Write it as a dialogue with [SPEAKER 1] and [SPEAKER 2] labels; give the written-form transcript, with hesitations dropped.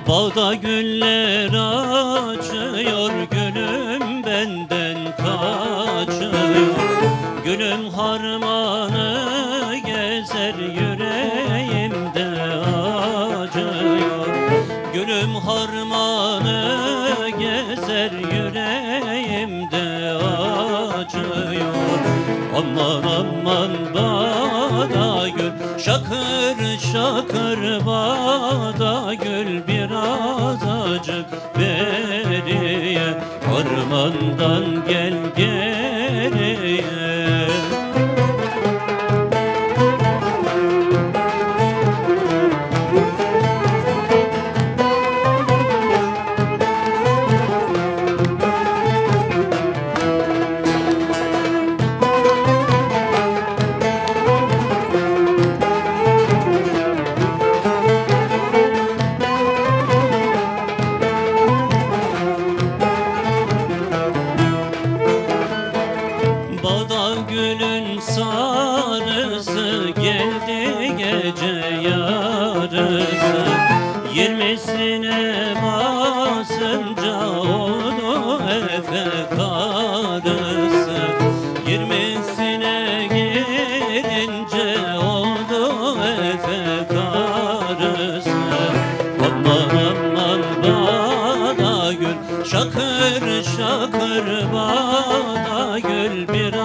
[SPEAKER 1] Bağda güller açıyor, gülüm benden kaçıyor. Gülüm harmanı gezer, yüreğimde acıyor. Gülüm harmanı gezer, yüreğimde acıyor. Aman aman bağda gül, şakır şakır bağda gül, biraz acık beriye, harmandan gel geriye. Bağda gülün sarısı geldi gece yarısı. 20'sine basınca oldu efe karısı. 20'sine girince oldu efe karısı. Aman aman bağda gül, şakır şakır bağda gül, bir